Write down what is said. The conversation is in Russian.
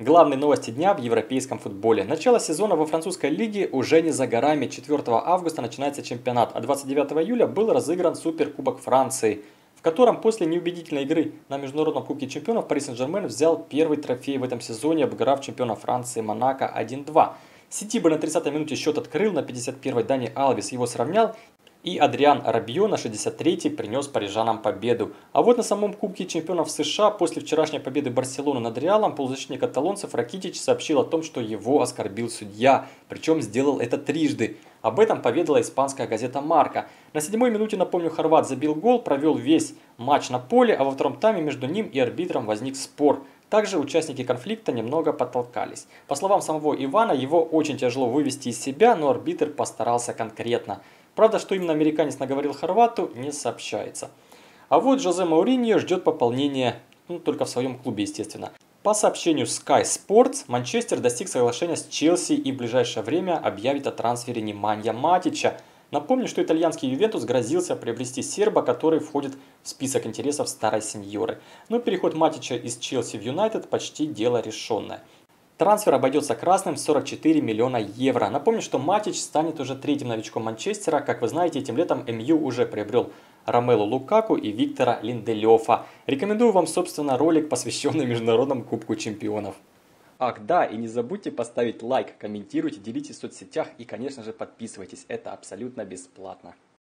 Главные новости дня в европейском футболе. Начало сезона во французской лиге уже не за горами. 4 августа начинается чемпионат, а 29 июля был разыгран Суперкубок Франции, в котором после неубедительной игры на Международном Кубке Чемпионов Пари Сен-Жермен взял первый трофей в этом сезоне, обыграв чемпиона Франции Монако 1-2. Сетибо на 30-й минуте счет открыл, на 51-й Дани Алвес его сравнял. И Адриан Рабье на 63-й принес парижанам победу. А вот на самом Кубке Чемпионов США после вчерашней победы Барселоны над Реалом полузащитник каталонцев Ракитич сообщил о том, что его оскорбил судья. Причем сделал это трижды. Об этом поведала испанская газета «Марка». На 7-й минуте, напомню, хорват забил гол, провел весь матч на поле, а во втором тайме между ним и арбитром возник спор. Также участники конфликта немного потолкались. По словам самого Ивана, его очень тяжело вывести из себя, но арбитр постарался конкретно. Правда, что именно американец наговорил хорвату, не сообщается. А вот Жозе Мауриньо ждет пополнения, только в своем клубе, естественно. По сообщению Sky Sports, Манчестер достиг соглашения с Челси и в ближайшее время объявит о трансфере Неманья Матича. Напомню, что итальянский Ювентус грозился приобрести серба, который входит в список интересов старой сеньоры. Но переход Матича из Челси в Юнайтед почти дело решенное. Трансфер обойдется красным в 44 миллиона евро. Напомню, что Матич станет уже третьим новичком Манчестера. Как вы знаете, этим летом МЮ уже приобрел Ромелу Лукаку и Виктора Линделёфа. Рекомендую вам, собственно, ролик, посвященный Международному Кубку Чемпионов. Ах да, и не забудьте поставить лайк, комментируйте, делитесь в соцсетях и, конечно же, подписывайтесь. Это абсолютно бесплатно.